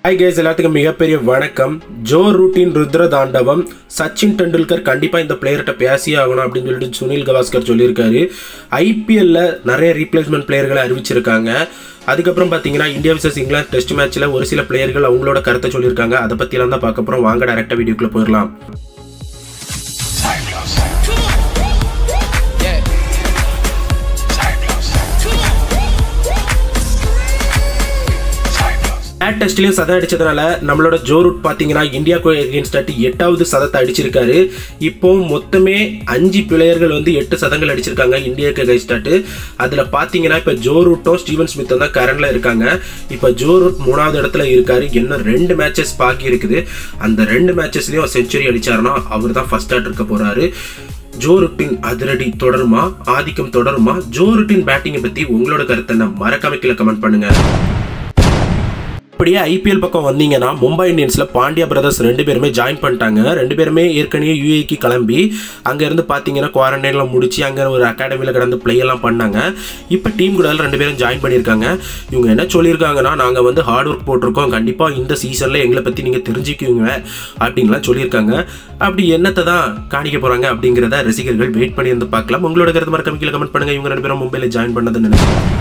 Hi guys, எல்லாத்துக்கும் மிகப்பெரிய வணக்கம். ஜோ ரூட்டின் ருத்ர தாண்டவம் சச்சின் டெண்டுல்கர் கண்டிப்பா இந்த பிளேயர்ட்ட பேசியே ஆகணும் அப்படின்னு சொல்லிட்டு சுனில் கவாஸ்கர் சொல்லியிருக்காரு. ஐபிஎல்ல நிறைய ரீப்ளேஸ்மெண்ட் பிளேயர்களை அறிவிச்சிருக்காங்க. அதுக்கப்புறம் பார்த்தீங்கன்னா இந்தியா vs இங்கிலாந்து டெஸ்ட் மேட்ச்ல ஒரு சில பிளேயர்கள் அவங்களோட கருத்தை சொல்லியிருக்காங்க. அதை பற்றிலாம் தான் பார்க்க போகிறோம். வாங்க டைரக்டாக வீடியோக்குள்ள போயிடலாம். பேட் டெஸ்ட்லயும் சதம் அடிச்சதுனால நம்மளோட ஜோ ரூட் பாத்தீங்கன்னா இந்தியாவுக்கு எகென்ஸ்ட் 8வது சதத்தை அடிச்சிருக்காரு. இப்போ மொத்தமே 5 பிளேயர்கள் வந்து 8 சதங்கள் அடிச்சிருக்காங்க இந்தியாவுக்கு எகென்ஸ்ட். அதுல பாத்தீங்கன்னா இப்ப ஜோ ரூட்டும் ஸ்டீவன் ஸ்மித்தும் தான் கரண்ட்ல இருக்காங்க. இப்ப ஜோ ரூட் 3வது இடத்துல இருக்காரு. இன்னும் 2 மேட்சஸ் பாக்கி இருக்குது. அந்த 2 மேட்சஸ்லயும் செஞ்சுரி அடிச்சாருன்னா அவர் தான் ஃபர்ஸ்ட் ஆட் இருக்க போறாரு. ஜோ ரூட்டின் அதிரடி தொடருமா, ஆதிக்கம் தொடருமா? ஜோ ரூட்டின் பேட்டிங்கை பத்தி உங்களோட கருத்தை என்ன மறக்காம கீழே கமெண்ட் பண்ணுங்க. அப்படியே ஐபிஎல் பக்கம் வந்தீங்கன்னா மும்பை இந்தியன்ஸ்ல பாண்டியா பிரதர்ஸ் 2 பேருமே ஜாயின் பண்ணிட்டாங்க. 2 பேருமே ஏற்கனவே யூஏக்கு கிளம்பி அங்கேருந்து பார்த்தீங்கன்னா குவாரண்டைனில் முடிச்சு அங்கே ஒரு அகாடமியில் கடந்து பிளே எல்லாம் பண்ணாங்க. இப்போ டீம் கூட 2 பேரும் ஜாயின் பண்ணியிருக்காங்க. இவங்க என்ன சொல்லியிருக்காங்கன்னா, நாங்கள் வந்து ஹார்ட் ஒர்க் போட்டிருக்கோம், கண்டிப்பாக இந்த சீசனில் எங்களை பற்றி நீங்கள் தெரிஞ்சுக்குவீங்க அப்படின்லாம் சொல்லியிருக்காங்க. அப்படி என்னத்தை தான் காணிக்க போகிறாங்க அப்படிங்கிறத ரசிகர்கள் வெயிட் பண்ணி வந்து பார்க்கலாம். உங்களோட கருத்து மறக்காம கீழே கமெண்ட் பண்ணுங்கள். இவங்க 2 பேரும் மும்பையில் ஜாயின் பண்ணதுன்னு நினைக்கிறேன்.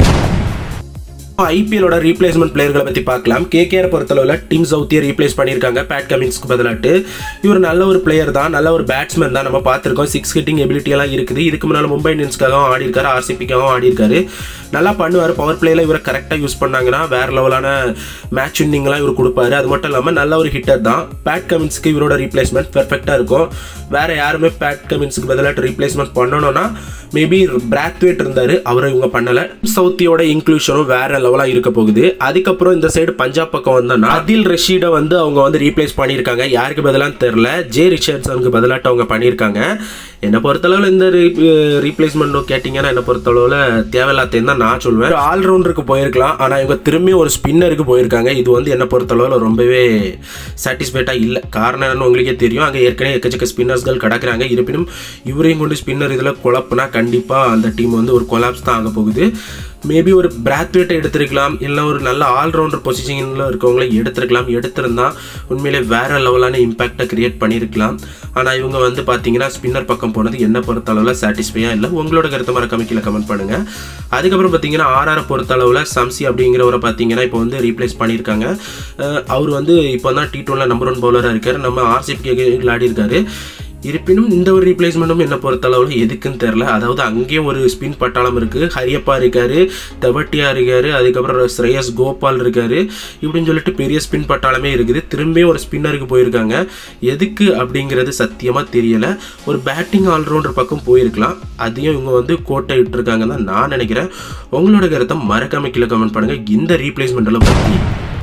ஐபிஎலோட ரீப்ளேஸ்மெண்ட் பிளேயர்களை பற்றி பார்க்கலாம். கேகேஆர் பொறுத்தளவில் டிம் சவுத்தியை ரீப்ளேஸ் பண்ணியிருக்காங்க பேட் கமின்ஸ்க்கு பதிலாட்டு. இவர் நல்ல ஒரு பிளேயர் தான், நல்ல ஒரு பேட்ஸ்மேன் தான். நம்ம பார்த்துருக்கோம் 6 ஹிட்டிங் எபிலிட்டி எல்லாம் இருக்குது. இதுக்கு முன்னால் மும்பை இந்தியன்ஸ்க்காகவும் ஆடி இருக்காரு, ஆர்சிபிக்காகவும் ஆடி இருக்காரு. நல்லா பண்ணுவார். பவர் பிளேயில் இவரை கரெக்டாக யூஸ் பண்ணாங்கன்னா வேற லெவலான மேட்ச் வின்னிங்லாம் இவர் கொடுப்பாரு. அது மட்டும் இல்லாமல் நல்ல ஒரு ஹிட்டர் தான். பேட் கமின்ஸ்க்கு இவரோட ரீப்ளேஸ்மெண்ட் பெர்ஃபெக்டாக இருக்கும். வேற யாருமே பேட் கமின்ஸ்க்கு பதிலாட்டு ரீப்ளேஸ்மெண்ட் பண்ணணும்னா மேபி பிராத்வேட் இருந்தார், அவரை இவங்க பண்ணலை. சவுத்தியோட இன்க்ளூஷனும் வேற லெவலாக இருக்க போகுது. அதுக்கப்புறம் இந்த சைடு பஞ்சாப் பக்கம் வந்தோம்னா அதில் ரஷீடை வந்து அவங்க வந்து ரீப்ளேஸ் பண்ணியிருக்காங்க. யாருக்கு பதிலான்னு தெரியல, ஜே ரிச்சர்ட்சனுக்கு பதிலாட்டு அவங்க பண்ணியிருக்காங்க. என்னை பொறுத்தளவில் இந்த ரீப்ளேஸ்மெண்ட் கேட்டிங்கன்னா என்னை பொறுத்தளவில் தேவையில்லாத்தையும் தான் நான் சொல்வேன். ஆல்ரவுண்டருக்கு போயிருக்கலாம், ஆனால் இவங்க திரும்பி ஒரு ஸ்பின்னருக்கு போயிருக்காங்க. இது வந்து என்னை பொறுத்தளவில் ரொம்பவே சாட்டிஸ்ஃபைடாக இல்லை. காரணம் என்னன்னு உங்களுக்கே தெரியும், அங்கே ஏற்கனவே எக்கச்சக்க ஸ்பின்னர்ஸ்கள் கிடக்குறாங்க. இருப்பினும் இவரையும் கொண்டு ஸ்பின்னர் இதில் குழப்புனா கண்டிப்பாக அந்த டீம் வந்து ஒரு கொலாப்ஸ் தான் ஆக போகுது. மேபி ஒரு பிராத்வேட்டை எடுத்திருக்கலாம், இல்லை ஒரு நல்ல ஆல்ரவுண்டர் பொசிஷனில் இருக்கவங்கள எடுத்திருக்கலாம். எடுத்திருந்தா உண்மையிலே வேற லெவலான இம்பாக்டை கிரியேட் பண்ணியிருக்கலாம். ஆனால் இவங்க வந்து பார்த்தீங்கன்னா ஸ்பின்னர் பக்கம் போனது என்ன பொறுத்தளவில் சாட்டிஸ்ஃபையாக இல்லை. உங்களோட கருத்தை மறக்காம கீழே கமெண்ட் பண்ணுங்க. அதுக்கப்புறம் பார்த்தீங்கன்னா ஆர்ஆரை பொறுத்தளவில் சம்சி அப்படிங்கிறவரை பார்த்தீங்கன்னா இப்போ வந்து ரீப்ளேஸ் பண்ணியிருக்காங்க. அவர் வந்து இப்போ தான் T20 நம்பர் 1 பவுலராக இருக்கார். நம்ம ஆர்சிபிக்கு விளையாடி இருக்காரு. இருப்பினும் இந்த ஒரு ரீப்ளேஸ்மெண்ட்டும் என்ன பொறுத்தளவில் எதுக்குன்னு தெரில. அதாவது அங்கேயும் ஒரு ஸ்பின் பட்டாளம் இருக்குது. ஹரியப்பா இருக்காரு, தெவட்டியா இருக்காரு, அதுக்கப்புறம் ஸ்ரேயஸ் கோபால் இருக்காரு. இப்படின்னு சொல்லிட்டு பெரிய ஸ்பின் பட்டாளமே இருக்குது. திரும்பியும் ஒரு ஸ்பின்னருக்கு போயிருக்காங்க. எதுக்கு அப்படிங்கிறது சத்தியமாக தெரியலை. ஒரு பேட்டிங் ஆல்ரவுண்டர் பக்கம் போயிருக்கலாம். அதையும் இவங்க வந்து கோட்டை விட்டுருக்காங்கன்னு தான் நான் நினைக்கிறேன். உங்களோட கருத்தை மறக்காம கீழே கமெண்ட் பண்ணுங்கள் இந்த ரீப்ளேஸ்மெண்ட்டெல்லாம் பற்றி.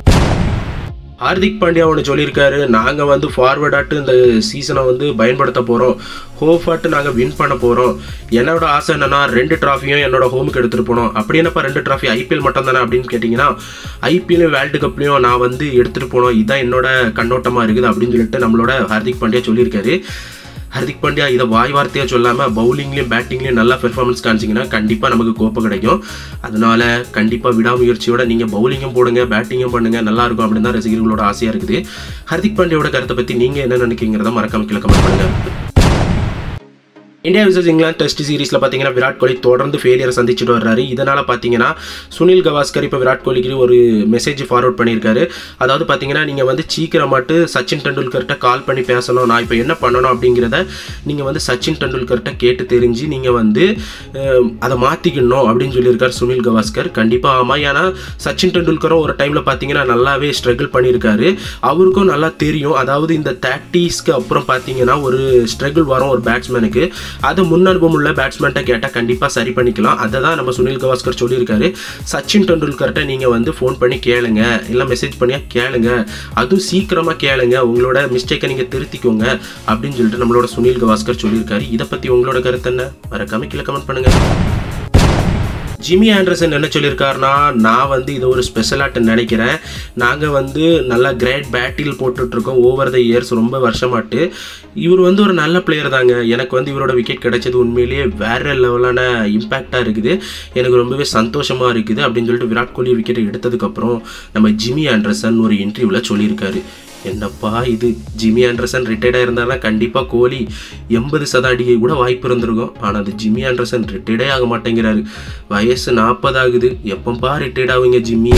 ஹார்திக் பாண்டியா ஒன்று சொல்லியிருக்காரு, நாங்கள் வந்து ஃபார்வர்டாட்டு இந்த சீசனை வந்து பயன்படுத்த போகிறோம், ஹோஃபாட்டு நாங்கள் வின் பண்ண போகிறோம். என்னோட ஆசை என்னன்னா 2 ட்ராஃபியும் என்னோட ஹோமுக்கு எடுத்துகிட்டு போனோம். அப்படி என்னப்பா 2 ட்ராஃபி, ஐபிஎல் மட்டும் தானே அப்படின்னு கேட்டிங்கன்னா, ஐபிஎல்லையும் வேர்ல்டு கப்லையும் நான் வந்து எடுத்துகிட்டு போனோம், இதுதான் என்னோட கண்ணோட்டமாக இருக்குது அப்படின்னு சொல்லிட்டு நம்மளோட ஹார்திக் பாண்டியா சொல்லியிருக்காரு. ஹார்திக் பாண்டியா இதை வாய் வார்த்தையாக சொல்லாமல் பவுலிங்லேயும் பேட்டிங்லேயும் நல்லா பெர்ஃபார்மன்ஸ் காமிச்சிங்கன்னா கண்டிப்பாக நமக்கு கோப்பை கிடைக்கும். அதனால கண்டிப்பாக விடாமுயற்சியோட நீங்கள் பவுலிங்கும் போடுங்க, பேட்டிங்கும் பண்ணுங்கள், நல்லாயிருக்கும் அப்படின்னு தான் ரசிகர்களோட ஆசையாக இருக்குது. ஹார்திக் பாண்டியாவோட கருத்தை பற்றி நீங்கள் என்ன நினைக்கிறீங்கிறத மறக்காம கீழே கமெண்ட் பண்ணுங்கள். இந்தியா vs இங்கிலாந்து டெஸ்ட் சீரீஸில் பார்த்தீங்கன்னா விராட் கோலி தொடர்ந்து ஃபெயிலியரை சந்திச்சுட்டு வர்றாரு. இதனால் பார்த்தீங்கன்னா சுனில் கவாஸ்கர் இப்போ விராட் கோலிக்கு ஒரு மெசேஜ் ஃபார்வர்ட் பண்ணியிருக்காரு. அதாவது பார்த்தீங்கன்னா நீங்கள் வந்து சீக்கிரமாட்டு சச்சின் டெண்டுல்கர்கிட்ட கால் பண்ணி பேசணும், நான் இப்போ என்ன பண்ணணும் அப்படிங்கிறத நீங்கள் வந்து சச்சின் டெண்டுல்கர்கிட்ட கேட்டு தெரிஞ்சு நீங்கள் வந்து அதை மாற்றிக்கணும் அப்படின்னு சொல்லியிருக்காரு சுனில் கவாஸ்கர். கண்டிப்பாக ஆமாம், ஏன்னா சச்சின் டெண்டுல்கரும் ஒரு டைமில் பார்த்தீங்கன்னா நல்லாவே ஸ்ட்ரகிள் பண்ணியிருக்காரு. அவருக்கும் நல்லா தெரியும், அதாவது இந்த 30ஸ்க்கு அப்புறம் பார்த்தீங்கன்னா ஒரு ஸ்ட்ரகிள் வரும் ஒரு பேட்ஸ்மேனுக்கு. அது முன்னனுபவம் உள்ள பேட்ஸ்மேன்ட்ட கேட்டால் கண்டிப்பாக சரி பண்ணிக்கலாம். அதை தான் நம்ம சுனில் கவாஸ்கர் சொல்லியிருக்காரு. சச்சின் டெண்டுல்கர்கிட்ட நீங்கள் வந்து ஃபோன் பண்ணி கேளுங்க, இல்லை மெசேஜ் பண்ணியா கேளுங்க, அதுவும் சீக்கிரமாக கேளுங்க, உங்களோட மிஸ்டேக்கை நீங்கள் திருத்திக்கோங்க அப்படின்னு சொல்லிட்டு நம்மளோட சுனில் கவாஸ்கர் சொல்லியிருக்காரு. இதை பற்றி உங்களோட கருத்து என்ன மறக்காம கீழே கமெண்ட் பண்ணுங்கள். ஜிம்மி ஆண்டர்சன் என்ன சொல்லியிருக்காருன்னா, நான் வந்து இது ஒரு ஸ்பெஷலாட்டு நினைக்கிறேன். நாங்கள் வந்து நல்லா கிரேட் பேட்டில் போட்டுட்ருக்கோம் ஓவர் த இயர்ஸ், ரொம்ப வருஷமாட்டு. இவர் வந்து ஒரு நல்ல பிளேயர் தாங்க. எனக்கு வந்து இவரோட விக்கெட் கிடைச்சது உண்மையிலேயே வேறு லெவலான இம்பேக்டாக இருக்குது. எனக்கு ரொம்பவே சந்தோஷமாக இருக்குது அப்படின்னு சொல்லிட்டு விராட் கோலி விக்கெட்டை எடுத்ததுக்கப்புறம் நம்ம ஜிம்மி ஆண்டர்சன் ஒரு இன்டர்வியூவில் சொல்லியிருக்காரு. என்னப்பா இது, ஜிம்மி ஆண்டர்சன் ரிட்டையர்டாக இருந்தாலும் கண்டிப்பாக கோலி 80 அடியை கூட வாய்ப்பு இருந்திருக்கும். ஆனால் அது ஜிம்மி ஆண்டர்சன் ரிட்டையர்டே ஆக மாட்டேங்கிறாரு. வயசு 40 ஆகுது. எப்பப்பா ரிட்டையர்ட் ஆகுங்க ஜிம்மி?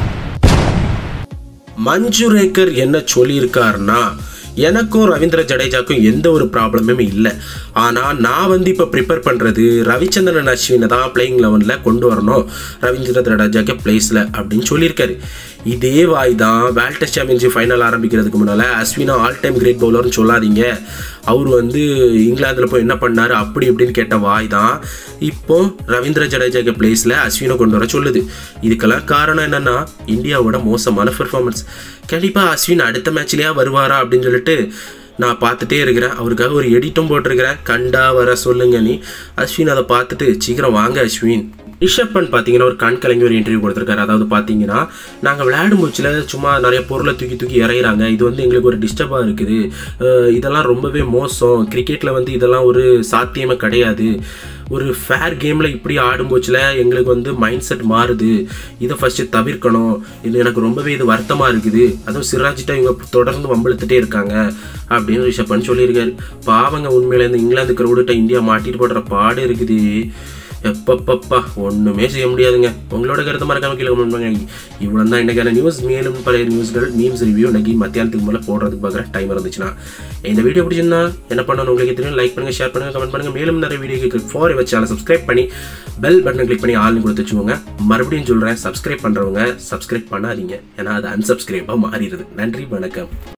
மஞ்சுரேக்கர் என்ன சொல்லியிருக்காருன்னா, எனக்கும் ரவீந்திர ஜடேஜாக்கும் எந்த ஒரு ப்ராப்ளமுமே இல்லை. ஆனால் நான் வந்து இப்போ ப்ரிப்பேர் பண்ணுறது ரவிச்சந்திரன் அஸ்வினை தான் பிளேயிங் 11ல் கொண்டு வரணும், ரவீந்திர ஜடேஜாக்கு பிளேஸில் அப்படின்னு சொல்லியிருக்காரு. இதே வாய் தான் வேர்ல்ட் டெஸ்ட் சாம்பியன்ஷிப் ஃபைனல் ஆரம்பிக்கிறதுக்கு முன்னால் அஸ்வினா ஆல் டைம் கிரேட் பவுலர்னு சொல்லாதீங்க, அவர் வந்து இங்கிலாந்தில் போய் என்ன பண்ணார் அப்படி இப்படின்னு கேட்ட வாய் தான் இப்போ ரவீந்திர ஜடேஜாக்கு பிளேஸில் அஸ்வினை கொண்டு வர சொல்லுது. இதுக்கெல்லாம் காரணம் என்னென்னா இந்தியாவோட மோசமான பெர்ஃபார்மன்ஸ். கண்டிப்பாக அஸ்வின் அடுத்த மேட்ச்லேயா வருவாரா அப்படின்னு சொல்லிட்டு நான் பார்த்துட்டே இருக்கிறேன். அவருக்காக ஒரு எடிட்டும் போட்டிருக்கிறேன், கண்டா வர சொல்லுங்க நீ. அஸ்வின் அதை பார்த்துட்டு சீக்கிரம் வாங்க அஸ்வின். ரிஷப் பண்ட் பார்த்தீங்கன்னா ஒரு கண் கலங்கி ஒரு இன்டர்வியூ கொடுத்துருக்காரு. அதாவது பார்த்தீங்கன்னா, நாங்கள் விளையாடும் போச்சில் சும்மா நிறைய பொருளை தூக்கி தூக்கி இறையிறாங்க, இது வந்து எங்களுக்கு ஒரு டிஸ்டர்பாக இருக்குது, இதெல்லாம் ரொம்பவே மோசம், கிரிக்கெட்டில் வந்து இதெல்லாம் ஒரு சாத்தியமே கிடையாது, ஒரு ஃபேர் கேமில் இப்படி ஆடும்போச்சில் எங்களுக்கு வந்து மைண்ட் செட் மாறுது, இதை ஃபஸ்ட்டு தவிர்க்கணும், இது எனக்கு ரொம்பவே இது வருத்தமாக இருக்குது, அதுவும் சிராஜிட்ட இவங்க தொடர்ந்து வம்பிழுத்துட்டே இருக்காங்க அப்படின்னு ரிஷப் பண்ட் சொல்லியிருக்காரு. பாவங்க, உண்மையில இந்த இங்கிலாந்து க்ரௌடுகிட்ட இந்தியா மாட்டிட்டு போடுற பாடு இருக்குது. எப்பப்பப்பா ஒன்றுமே செய்ய முடியாதுங்க. உங்களோட கருத்து மறக்காம கீழே கமெண்ட் பண்ணுங்க. இவ்வளோ தான் இன்றைக்கான நியூஸ். மேலும் பல நியூஸ்கள் மீம்ஸ் ரிவ்யூ இன்னைக்கு மத்தியானத்துக்கு மேலே போடுறதுக்கு பார்க்குற டைம் இருந்துச்சுன்னா இந்த வீடியோ பிடிச்சிருந்தா என்ன பண்ணணும் உங்களுக்கு தெரியும். லைக் பண்ணுங்கள், ஷேர் பண்ணுங்கள், கமெண்ட் பண்ணுங்கள். மேலும் நிறைய வீடியோ கிளிக் ஃபார் இவர் சேனல் சப்ஸ்கிரைப் பண்ணி பெல் பட்டனை கிளிக் பண்ணி ஆள்னு கொடுத்து வச்சுக்கோங்க. மறுபடியும் சொல்கிறேன், சப்ஸ்கிரைப் பண்ணுறவங்க சப்ஸ்கிரைப் பண்ணாதீங்க, ஏன்னா அது அன்சப்ஸ்கிரைபாக மாறிடுது. நன்றி, வணக்கம்.